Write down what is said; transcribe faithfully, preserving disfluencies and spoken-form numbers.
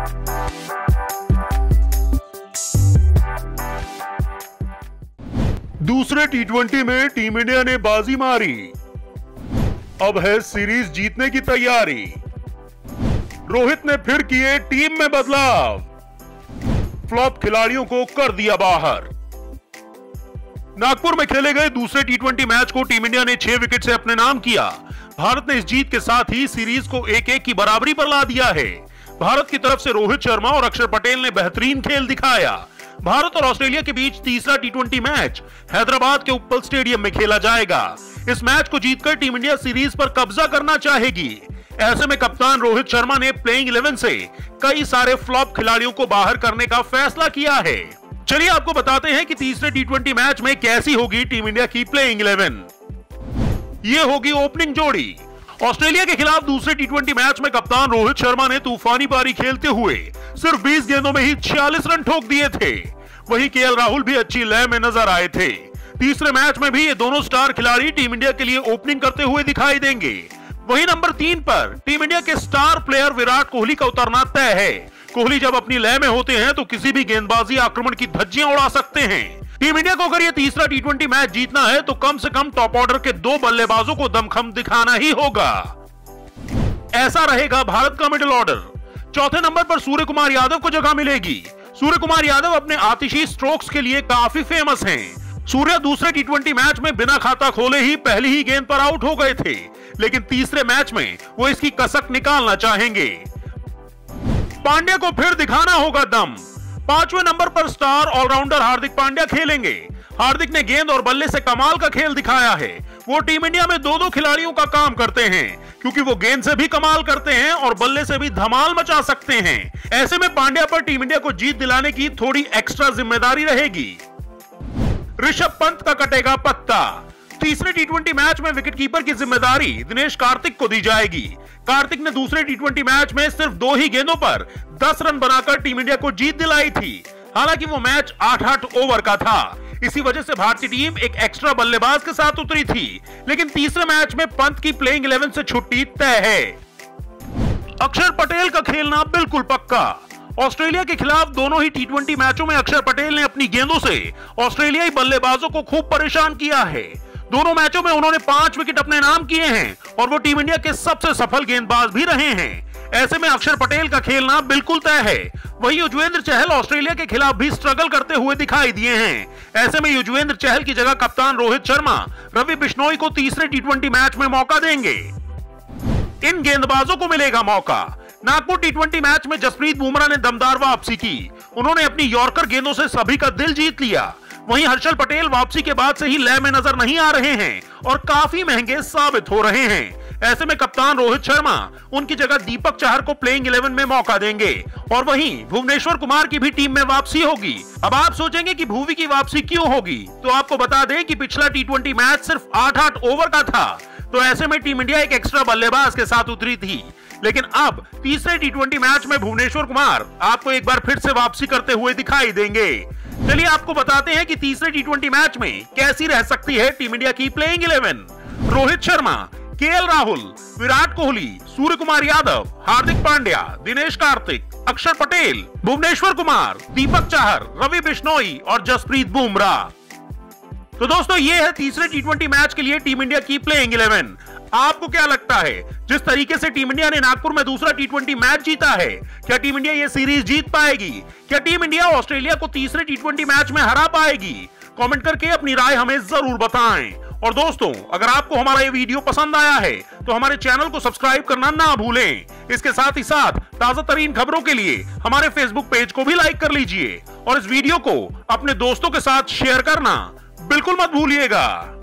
दूसरे T twenty में team India ने बाजी मारी, अब है सीरीज जीतने की तैयारी। रोहित ने फिर किए टीम में बदलाव, फ्लॉप खिलाड़ियों को कर दिया बाहर। नागपुर में खेले गए दूसरे टी ट्वेंटी मैच को टीम इंडिया ने छह विकेट से अपने नाम किया। भारत ने इस जीत के साथ ही सीरीज को एक एक की बराबरी पर ला दिया है। भारत की तरफ से रोहित शर्मा और अक्षर पटेल ने बेहतरीन खेल दिखाया। भारत और ऑस्ट्रेलिया के बीच तीसरा टी ट्वेंटी मैच हैदराबाद के उप्पल स्टेडियम में खेला जाएगा। इस मैच को जीतकर टीम इंडिया सीरीज पर कब्जा करना चाहेगी। ऐसे में कप्तान रोहित शर्मा ने प्लेइंग इलेवन से कई सारे फ्लॉप खिलाड़ियों को बाहर करने का फैसला किया है। चलिए आपको बताते हैं कि तीसरे टी ट्वेंटी मैच में कैसी होगी टीम इंडिया की प्लेइंग इलेवन। ये होगी ओपनिंग जोड़ी। ऑस्ट्रेलिया के खिलाफ दूसरे टी ट्वेंटी मैच में कप्तान रोहित शर्मा ने तूफानी पारी खेलते हुए सिर्फ बीस गेंदों में ही छियालीस रन ठोक दिए थे। वहीं केएल राहुल भी अच्छी लय में नजर आए थे। तीसरे मैच में भी ये दोनों स्टार खिलाड़ी टीम इंडिया के लिए ओपनिंग करते हुए दिखाई देंगे। वहीं नंबर तीन पर टीम इंडिया के स्टार प्लेयर विराट कोहली का उतरना तय है। कोहली जब अपनी लय में होते हैं तो किसी भी गेंदबाजी आक्रमण की धज्जियां उड़ा सकते हैं। टीम इंडिया को अगर ये तीसरा टी ट्वेंटी मैच जीतना है तो कम से कम टॉप ऑर्डर के दो बल्लेबाजों को दमखम दिखाना ही होगा। ऐसा रहेगा भारत का मिडिल ऑर्डर। चौथे नंबर पर सूर्य कुमार यादव को जगह मिलेगी। सूर्य कुमार यादव अपने आतिशी स्ट्रोक्स के लिए काफी फेमस हैं। सूर्य दूसरे टी ट्वेंटी मैच में बिना खाता खोले ही पहली ही गेंद पर आउट हो गए थे, लेकिन तीसरे मैच में वो इसकी कसक निकालना चाहेंगे। पांड्या को फिर दिखाना होगा दम। पांचवें नंबर पर स्टार ऑलराउंडर हार्दिक पांड्या खेलेंगे। हार्दिक ने गेंद और बल्ले से कमाल का खेल दिखाया है। वो टीम इंडिया में दो दो खिलाड़ियों का काम करते हैं, क्योंकि वो गेंद से भी कमाल करते हैं और बल्ले से भी धमाल मचा सकते हैं। ऐसे में पांड्या पर टीम इंडिया को जीत दिलाने की थोड़ी एक्स्ट्रा जिम्मेदारी रहेगी। ऋषभ पंत का कटेगा पत्ता। तीसरे टी ट्वेंटी मैच में विकेटकीपर की जिम्मेदारी दिनेश कार्तिक को दी जाएगी। कार्तिक ने दूसरे टी ट्वेंटी मैच में सिर्फ दो ही गेंदों पर दस रन बनाकर टीम इंडिया को जीत दिलाई थी। हालांकि वो मैच आठ आठ ओवर का था, इसी वजह से भारतीय टीम एक एक्स्ट्रा बल्लेबाज के साथ उतरी थी। लेकिन तीसरे मैच में पंत की प्लेइंग इलेवन से छुट्टी तय है। अक्षर पटेल का खेलना बिल्कुल पक्का। ऑस्ट्रेलिया के खिलाफ दोनों ही टी ट्वेंटी मैचों में अक्षर पटेल ने अपनी गेंदों से ऑस्ट्रेलियाई बल्लेबाजों को खूब परेशान किया है। दोनों मैचों में उन्होंने पांच विकेट अपने नाम किए हैं और वो टीम इंडिया के सबसे सफल गेंदबाज भी रहे हैं। ऐसे में अक्षर पटेल का खेलना बिल्कुल तय है। वहीं युजवेंद्र चहल ऑस्ट्रेलिया के खिलाफ भी स्ट्रगल करते हुए दिखाई दिए हैं। ऐसे में युजवेंद्र चहल की जगह कप्तान रोहित शर्मा रवि बिश्नोई को तीसरे टी ट्वेंटी मैच में मौका देंगे। इन गेंदबाजों को मिलेगा मौका। नागपुर टी ट्वेंटी मैच में जसप्रीत बुमराह ने दमदार वापसी की। उन्होंने अपनी यॉर्कर गेंदों से सभी का दिल जीत लिया। वहीं हर्षल पटेल वापसी के बाद से ही लय में नजर नहीं आ रहे हैं और काफी महंगे साबित हो रहे हैं। ऐसे में कप्तान रोहित शर्मा उनकी जगह दीपक चाहर को प्लेइंग इलेवन में मौका देंगे और वहीं भुवनेश्वर कुमार की भी टीम में वापसी होगी। अब आप सोचेंगे कि भुवी की वापसी क्यों होगी, तो आपको बता दें कि पिछला टी ट्वेंटी मैच सिर्फ आठ आठ ओवर का था, तो ऐसे में टीम इंडिया एक एक्स्ट्रा बल्लेबाज के साथ उतरी थी। लेकिन अब तीसरे टी ट्वेंटी मैच में भुवनेश्वर कुमार आपको एक बार फिर से वापसी करते हुए दिखाई देंगे। चलिए आपको बताते हैं कि तीसरे टी ट्वेंटी मैच में कैसी रह सकती है टीम इंडिया की playing eleven. Rohit Sharma, KL Rahul, Virat Kohli, Surya Kumar Yadav, Hardik Pandya, Dinesh Karthik, Akshar Patel, Bhuvneshwar Kumar, Deepak Chahar, Ravi Bishnoi और जसप्रीत बुमराह। तो दोस्तों ये है तीसरे टी ट्वेंटी मैच के लिए टीम इंडिया की प्लेइंग इलेवन। आपको क्या लगता है, जिस तरीके से टीम इंडिया ने नागपुर में दूसरा टी ट्वेंटी मैच जीता है, क्या टीम इंडिया ये सीरीज जीत पाएगी? क्या टीम इंडिया ऑस्ट्रेलिया को तीसरे टी ट्वेंटी मैच में हरा पाएगी? कमेंट करके अपनी राय हमें जरूर बताएं। और दोस्तों अगर आपको हमारा ये वीडियो पसंद आया है तो हमारे चैनल को सब्सक्राइब करना ना भूलें। इसके साथ ही साथ ताजा तरीन खबरों के लिए हमारे फेसबुक पेज को भी लाइक कर लीजिए और इस वीडियो को अपने दोस्तों के साथ शेयर करना बिल्कुल मत भूलिएगा।